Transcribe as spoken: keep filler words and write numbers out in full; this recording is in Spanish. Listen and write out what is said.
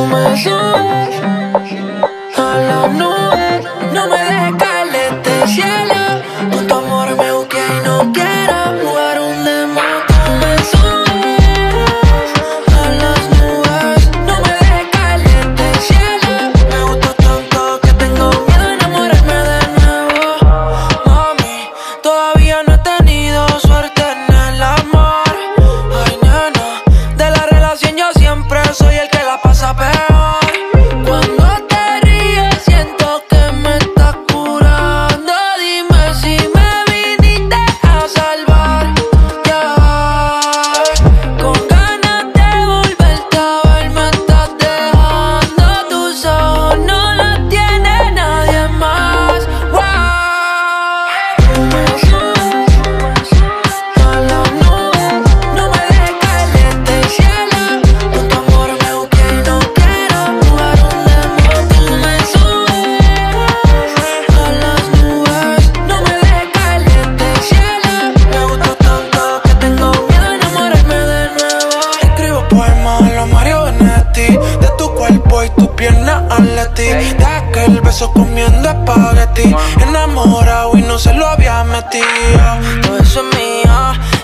me subes a la nube. No me dejes caer de este cielo. Con tu amor me busqué y no quiero jugar un demo. Tú me subes a las nubes. No me dejes caer de este cielo. Me gustó tanto que tengo miedo de enamorarme de nuevo. Mami, todavía no he tenido suerte en el amor. Ay, nena, de la relación yo siempre soy el que la pasa peor. Cuando te ríes siento que me estás curando. Dime si me viniste a salvar, yeah. Con ganas de volverte a ver me estás dejando. Tus ojos no los tiene nadie más, wow. Tú me subes a la nube. No me dejes caer de este cielo. Con tu amor me busqué y no quiero jugar un demo. Tú me subes a las nubes. No me dejes caer de este cielo. Me gustó tanto que tengo miedo de enamorarme de nuevo. Escribo poemas a los Mario Benetti, de tu cuerpo y tus piernas atleti, de aquel beso comiendo espagueti, enamorado y no se lo había metido. Todo eso es mío.